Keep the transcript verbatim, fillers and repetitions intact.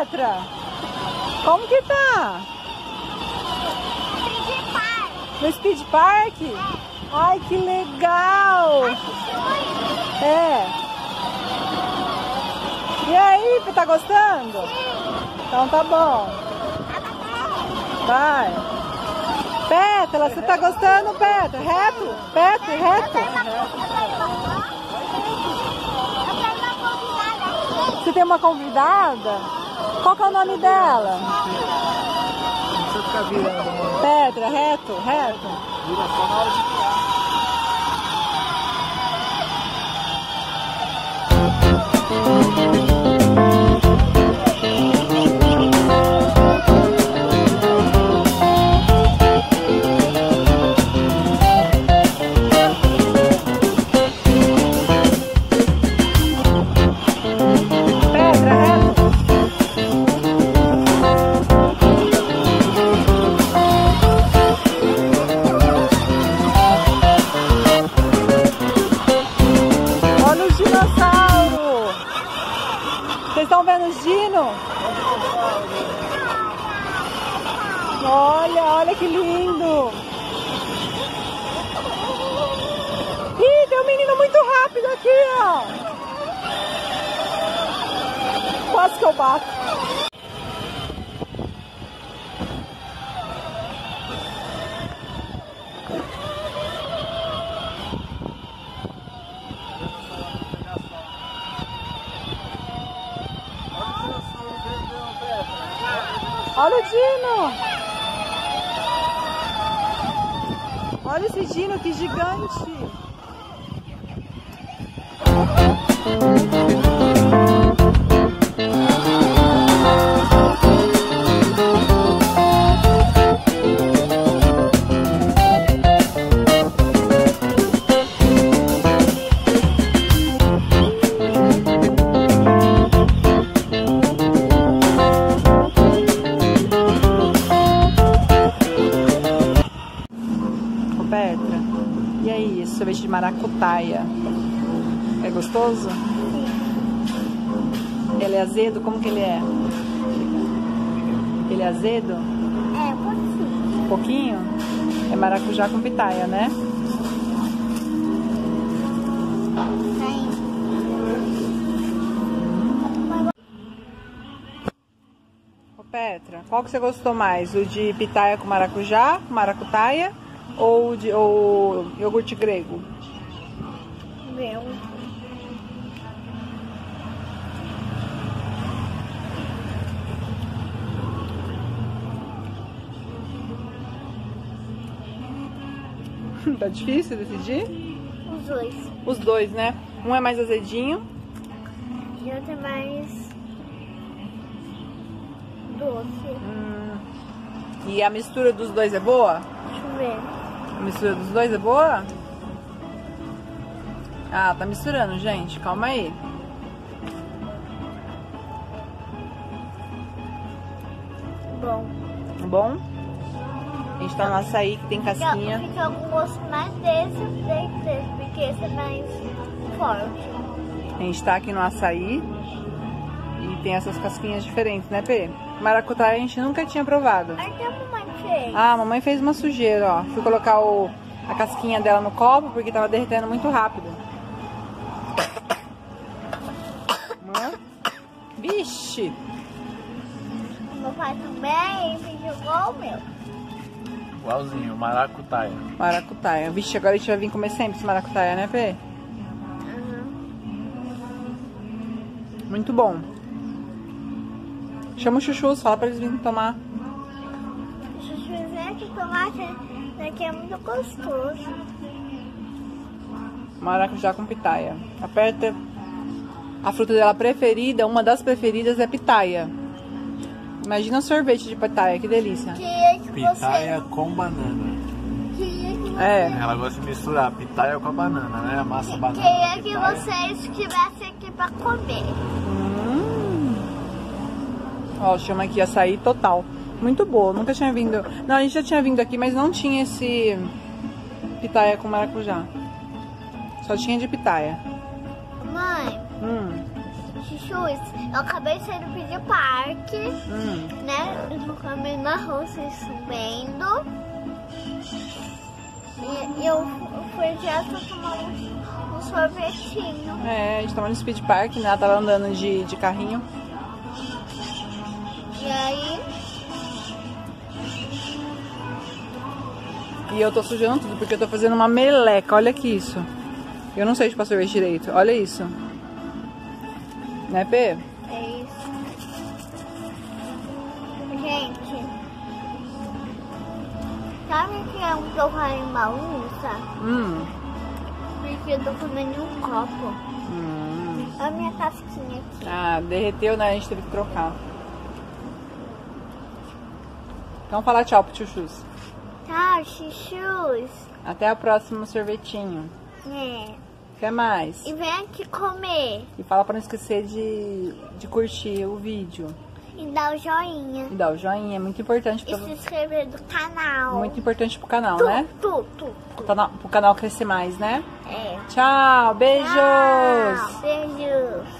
Petra? Como que tá? Speed Park. No Speed Park? É. Ai, que legal! Ai, que sonho. É. E aí, tá gostando? Sim. Então tá bom. Vai. Pétala, você tá gostando, Petra? Reto? Petra, reto? Você tem uma convidada? Qual que é o nome dela? Não precisa ficar virando. Petra, reto, reto. Vira só na hora de virar. Vocês estão vendo os dinos? Olha, olha que lindo! Ih, tem um menino muito rápido aqui, ó! Quase que eu bato. Olha o dino! Olha esse dino, que gigante! Petra, e aí, esse sorvete de maracutaia é gostoso? Sim. Ele é azedo? Como que ele é? Ele é azedo? É, um pouquinho. Um pouquinho? É maracujá com pitaia, né? Sim. Ô Petra, qual que você gostou mais? O de pitaia com maracujá, maracutaia? Ou de ou iogurte grego? Meu. Tá difícil decidir? Os dois. Os dois, né? Um é mais azedinho. E outro é mais doce. Hum. E a mistura dos dois é boa? Deixa eu ver. A mistura dos dois é boa? Ah, tá misturando, gente. Calma aí. Bom. Bom? A gente tá no açaí que tem casquinha. Fica com gosto mais desse do que desse, porque esse é mais forte. A gente tá aqui no açaí e tem essas casquinhas diferentes, né, Pê? Maracutaia a gente nunca tinha provado. Até a mamãe fez. Ah, a mamãe fez uma sujeira, ó. Fui colocar o, a casquinha dela no copo porque tava derretendo muito rápido. Hã? Vixe! Meu pai também me jogou o meu. Igualzinho, maracutaia. Maracutaia. Vixe, agora a gente vai vir comer sempre esse maracutaia, né, Pê? Uhum. Muito bom. Chama os chuchus, fala pra eles virem tomar. Chuchuzinho que tomate daqui é muito gostoso. Maracujá com pitaia. Aperta. A fruta dela preferida, uma das preferidas é pitaia. Imagina sorvete de pitaia, que delícia. Queria que Pitaia você... com banana. Queria que você... É. Ela gosta de misturar pitaia com a banana, né? A massa banana. Queria que pitaia. vocês estivessem aqui pra comer. Hum. Ó, chama aqui açaí total. Muito boa, nunca tinha vindo. Não, a gente já tinha vindo aqui, mas não tinha esse pitaia com maracujá. Só tinha de pitaia. Mãe, Hum. Chuchus, eu acabei de sair do Pedia Park, Hum. né? Eu tô comendo arroz subindo. E, e eu fui direto tomar um, um sorvetinho. É, a gente tava no Speed Park, né? Ela tava andando de, de carrinho. E aí, E eu tô sujando tudo porque eu tô fazendo uma meleca. Olha aqui isso. Eu não sei de passar sorvete direito. Olha isso. Né, P? é isso. Gente, sabe que é um torrar em bagunça? Hum. Porque eu tô comendo um copo. Hum. Olha a minha casquinha aqui. Ah, derreteu, né? A gente teve que trocar. Então fala tchau pro Chuchus. Tchau, Chuchus. Até a próxima sorvetinho. É. Até mais. E vem aqui comer. E fala pra não esquecer de, de curtir o vídeo. E dá o joinha. E dar o joinha, é muito importante E pra, se inscrever no canal. muito importante pro canal, tu, né? Tu, tu, tu. Pro canal, pro canal crescer mais, né? É. Tchau, beijos! Tchau, beijos.